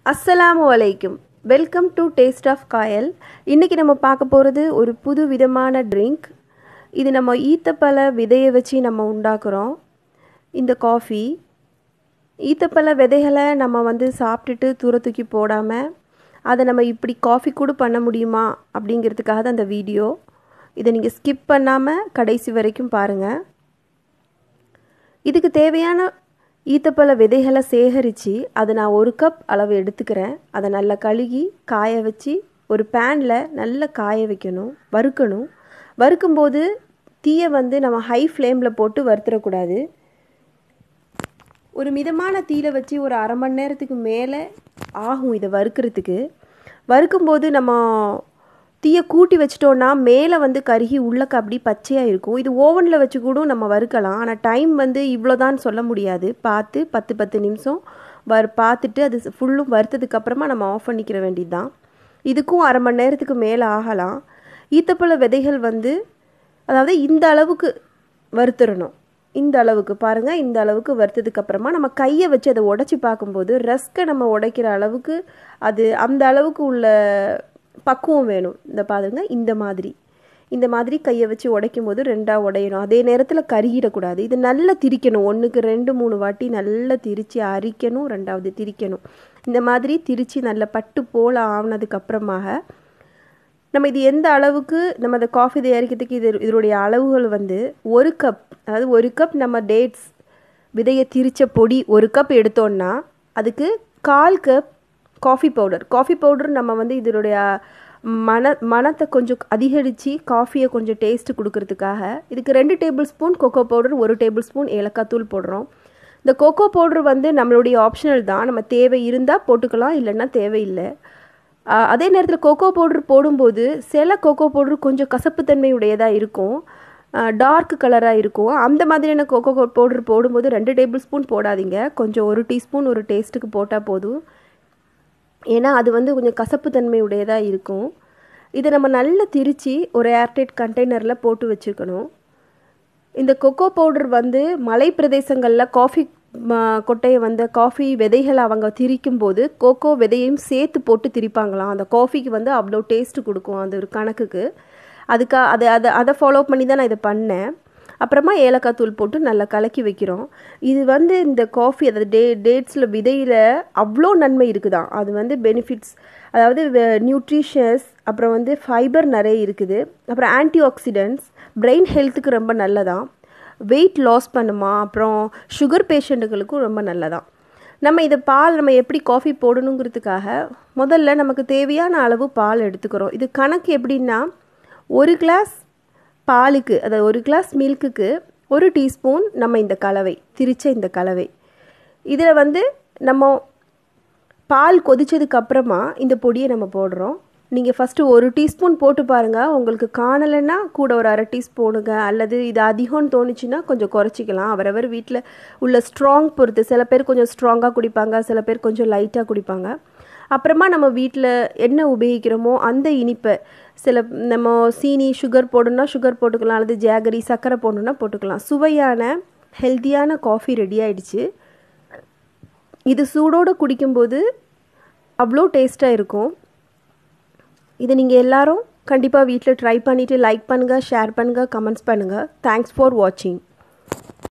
அஸ்ஸலாமு அலைக்கும். Welcome to taste of Kayal. இன்றைக்கி நம்ம பார்க்க போகிறது ஒரு புது விதமான ட்ரிங்க். இது நம்ம ஈத்தப்பழ விதையை வச்சு நம்ம உண்டாக்குறோம். இந்த காஃபி ஈத்தப்பழ விதைகளை நம்ம சாப்பிட்டுட்டு தூர தூக்கி போடாமல் அதை நம்ம இப்படி காஃபி கூட பண்ண முடியுமா அப்படிங்கிறதுக்காக தான் அந்த வீடியோ. இதை நீங்கள் ஸ்கிப் பண்ணாமல் கடைசி வரைக்கும் பாருங்கள். இதுக்கு தேவையான ஈத்தப்பழ விதைகளை சேகரித்து அதை நான் 1 கப் அளவு எடுத்துக்கிறேன். அதை நல்லா கழுகி காய வச்சு ஒரு பேனில் நல்லா காய வைக்கணும், வறுக்கணும். வறுக்கும்போது தீயை நம்ம ஹை ஃப்ளேமில் போட்டு வறுத்துடக்கூடாது. ஒரு மிதமான தீயில வச்சு ஒரு அரை மணி நேரத்துக்கு மேலே ஆகும் இதை வறுக்கிறதுக்கு. வறுக்கும்போது நம்ம தீயை கூட்டி வச்சிட்டோன்னா மேலே கருகி உள்ளக்க அப்படி பச்சையாக இருக்கும். இது ஓவனில் வச்சு கூட நம்ம வறுக்கலாம். ஆனால் டைம் இவ்வளோதான் சொல்ல முடியாது. பார்த்து 10 நிமிஷம் பார்த்துட்டு அது ஃபுல்லும் வறுத்ததுக்கப்புறமா நம்ம ஆஃப் பண்ணிக்கிற வேண்டியது தான். இதுக்கும் அரை மணி நேரத்துக்கு மேலே ஆகலாம். ஈத்தப்பழ விதைகள் அதாவது இந்த அளவுக்கு வறுத்துடணும். இந்த அளவுக்கு பாருங்கள். இந்த அளவுக்கு வறுத்ததுக்கப்புறமா நம்ம கையை வச்சு அதை உடச்சி பார்க்கும்போது ரஸ்கை நம்ம உடைக்கிற அளவுக்கு அது அந்த அளவுக்கு உள்ள பக்குவம் வேணும். இந்த பாருங்க, இந்த மாதிரி கையை வச்சு உடைக்கும் போது 2ஆக உடையணும். அதே நேரத்தில் கருகிடக்கூடாது. இது நல்லா திரிக்கணும். 1க்கு 2-3 வாட்டி நல்லா திரித்து அரிக்கணும். 2வது திரிக்கணும். இந்த மாதிரி திரித்து நல்ல பட்டு போல் ஆனதுக்கப்புறமாக நம்ம இது எந்த அளவுக்கு நம்ம அந்த காஃபி தயாரிக்கிறதுக்கு இதனுடைய அளவுகள் 1 கப், அதாவது 1 கப் நம்ம டேட்ஸ் விதையை திரித்த பொடி 1 கப் எடுத்தோன்னா அதுக்கு 1/4 கப் காஃபி பவுடர் நம்ம இதனுடைய மணத்தை கொஞ்சம் அதிகரித்து காஃபியை கொஞ்சம் டேஸ்ட்டு கொடுக்கறதுக்காக இதுக்கு 2 table spoon cocoa powder, 1 table spoon ஏலக்காய் தூள் போடுறோம். இந்த கொக்கோ பவுடர் நம்மளுடைய ஆப்ஷனல் தான். நம்ம தேவை இருந்தால் போட்டுக்கலாம், இல்லைன்னா தேவையில்லை. அதே நேரத்தில் கொக்கோ பவுடர் போடும்போது சில கொக்கோ பவுடர் கொஞ்சம் கசப்புத்தன்மை உடையதாக இருக்கும், டார்க் கலராக இருக்கும். அந்த மாதிரியான கொக்கோ பவுடர் போடும்போது 2 டேபிள் ஸ்பூன் போடாதீங்க. கொஞ்சம் 1 டீஸ்பூன் ஒரு டேஸ்ட்டுக்கு போட்டால் போதும். ஏன்னா அது கொஞ்சம் கசப்புத்தன்மை உடையதாக இருக்கும். இதை நம்ம நல்லா திரித்து ஒரு ஏர்டைட் கண்டெய்னரில் போட்டு வச்சுக்கணும். இந்த கொக்கோ பவுடர் மலை பிரதேசங்களில் காஃபி கொட்டையை காஃபி விதைகளை அவங்க திரிக்கும் போது கொக்கோ விதையையும் சேர்த்து போட்டு திரிப்பாங்களாம். அந்த காஃபிக்கு அவ்வளோ டேஸ்ட்டு கொடுக்கும். அது ஒரு கணக்குக்கு. அதை ஃபாலோ பண்ணி தான் நான் இதை பண்ணேன். அப்புறமா ஏலக்காய் தூள் போட்டு நல்லா கலக்கி வைக்கிறோம். இது இந்த காஃபி அதாவது டேட்ஸில் விதையில் அவ்வளோ நன்மை இருக்குதான். அது பெனிஃபிட்ஸ், அதாவது நியூட்ரிஷியஸ், அப்புறம் ஃபைபர் நிறைய இருக்குது. அப்புறம் ஆன்டி ஆக்சிடென்ட்ஸ், பிரெயின் ஹெல்த்துக்கு ரொம்ப நல்லதான். வெயிட் லாஸ் பண்ணுமா, அப்புறம் சுகர் பேஷண்ட்டுகளுக்கும் ரொம்ப நல்லதான். நம்ம இதை நம்ம எப்படி காஃபி போடணுங்கிறதுக்காக முதல்ல நமக்கு தேவையான அளவு பால் எடுத்துக்கிறோம். இது கணக்கு எப்படின்னா 1 கிளாஸ் பாலுக்கு, அதாவது 1 கிளாஸ் மில்க்குக்கு 1 டீஸ்பூன் நம்ம இந்த கலவை திரிச்ச இந்த கலவை. இதில் நம்ம பால் கொதித்ததுக்கப்புறமா இந்த பொடியை நம்ம போடுறோம். நீங்கள் ஃபஸ்ட்டு 1 டீஸ்பூன் போட்டு பாருங்கள். உங்களுக்கு காணலைன்னா கூட ஒரு அரை டீஸ்பூனுங்க, அல்லது இது அதிகம்னு தோணுச்சுன்னா கொஞ்சம் குறைச்சிக்கலாம். அவரவர் வீட்டில் உள்ள ஸ்ட்ராங் பொறுத்து. சில பேர் கொஞ்சம் ஸ்ட்ராங்காக குடிப்பாங்க, சில பேர் கொஞ்சம் லைட்டாக குடிப்பாங்க. அப்புறமா நம்ம வீட்டில் என்ன உபயோகிக்கிறோமோ அந்த இனிப்பை, நம்ம சீனி சுகர் போடணும்னா சுகர் போட்டுக்கலாம், அல்லது ஜாகரி சர்க்கரை போடணுன்னா போட்டுக்கலாம். சுவையான ஹெல்த்தியான காஃபி ரெடி ஆகிடுச்சு. இது சூடோடு குடிக்கும்போது அவ்வளோ டேஸ்ட்டாக இருக்கும். இதை நீங்கள் எல்லோரும் கண்டிப்பாக வீட்டில் ட்ரை பண்ணிவிட்டு லைக் பண்ணுங்கள், ஷேர் பண்ணுங்கள், கமெண்ட்ஸ் பண்ணுங்கள். தேங்க்ஸ் ஃபார் வாட்சிங்.